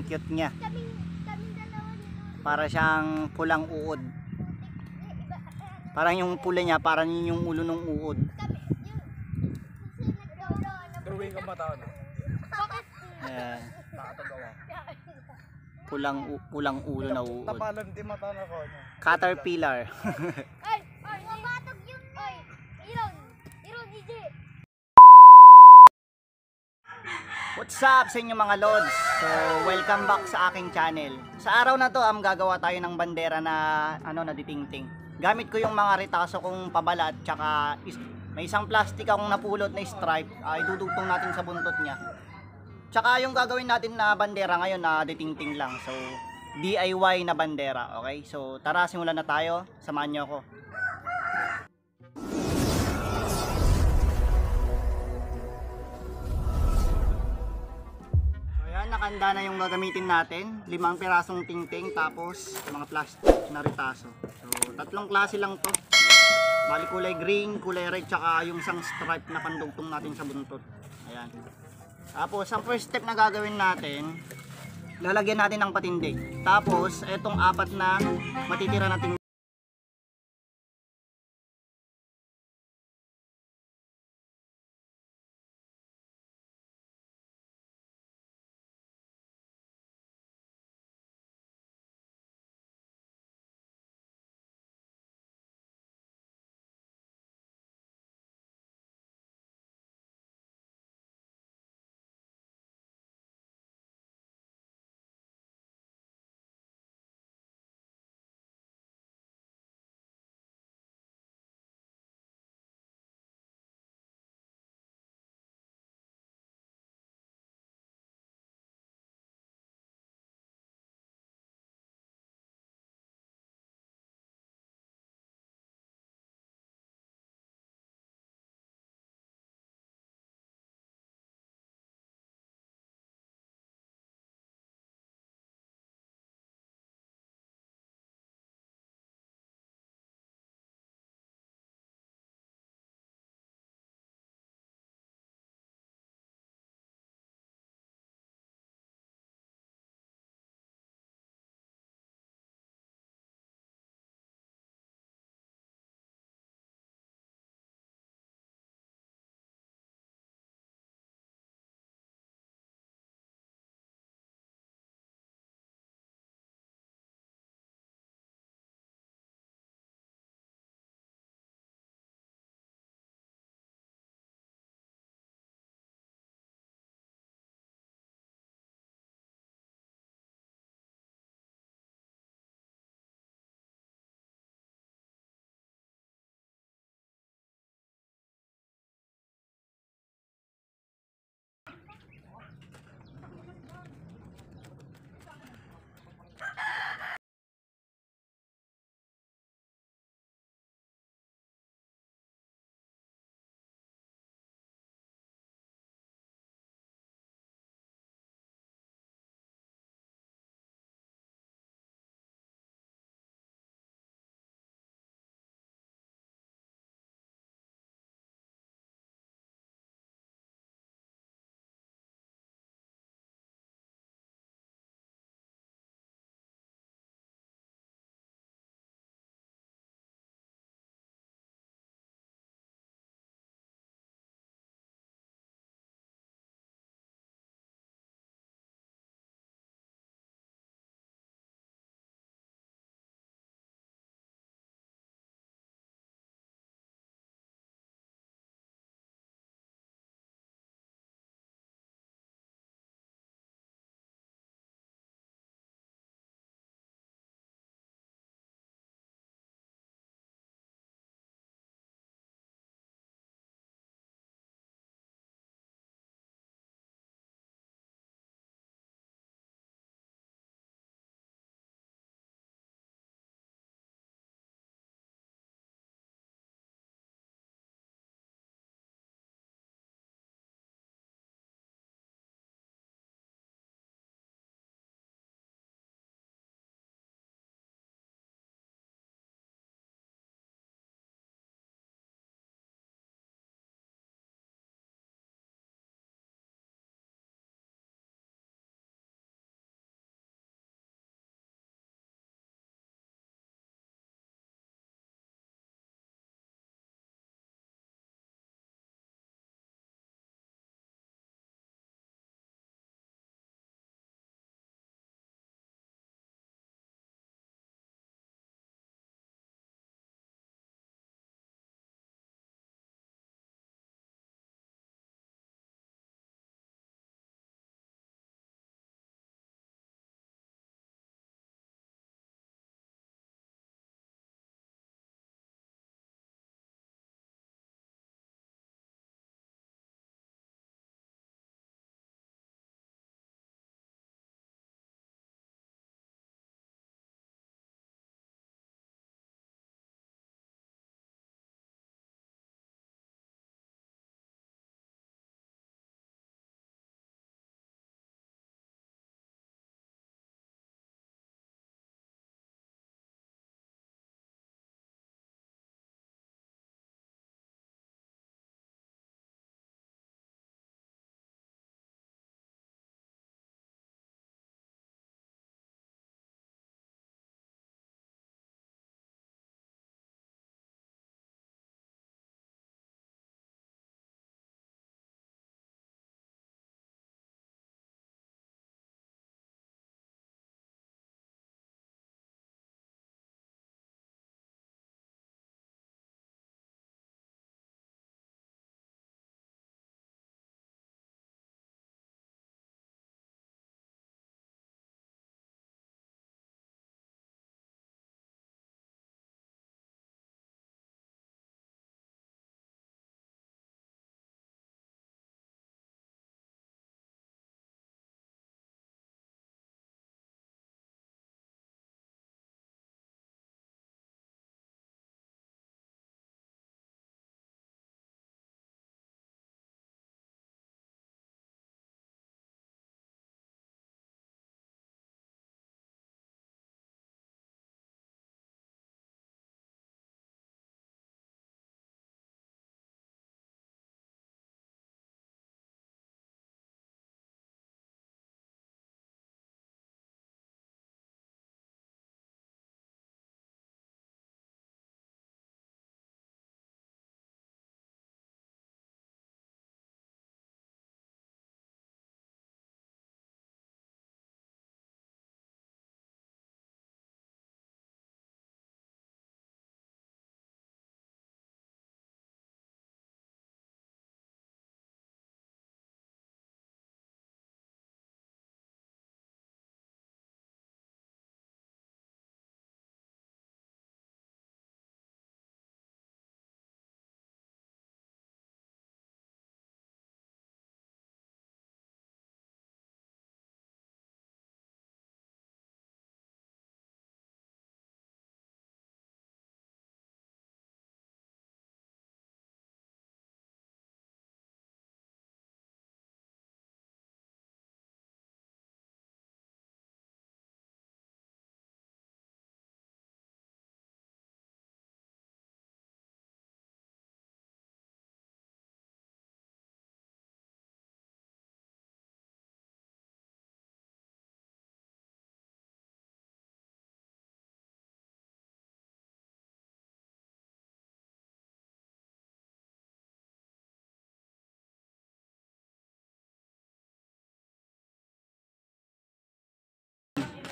cute niya. Kaming dalawa nito. Para siyang pulang uod. Parang yung pula niya, parang yung ulo ng uod. Drawing ka ba tao no? Bakit? Ayan. Nakatagawa. Pulang ulo na uod. Tapalan di mata na ko. Caterpillar. Ay, mabatog yun. Ay, Iron, EJ. What's up sa inyo mga lods? So, welcome back sa aking channel. Sa araw na to, gagawa tayo ng bandera na na ditingting. Gamit ko yung mga retaso kong pabala at tsaka may isang plastic akong napulot na stripe. Idudugtong natin sa buntot niya. Tsaka yung gagawin natin na bandera ngayon na ditingting lang. So, DIY na bandera, okay? So, tara simulan na tayo. Samahan niyo ako. Nakanda na yung gagamitin natin, 5 pirasong tingting tapos mga plastic na retaso. So, 3 klase lang to. Bali kulay green, kulay red, tsaka yung isang stripe na pandugtong natin sa buntot. Ayan. Tapos, ang first step na gagawin natin, lalagyan natin ng patindig. Tapos, etong 4 na matitira natin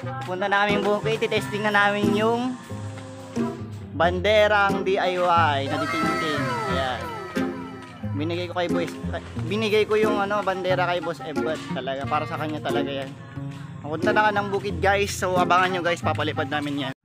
Punta namin bukid, testing na namin yung banderang DIY na ditingting. Ayan. Binigay ko yung bandera kay Boss Ebot talaga, para sa kanya talaga yan. Punta na ka ng bukid guys, so abangan nyo guys, papalipad namin yan.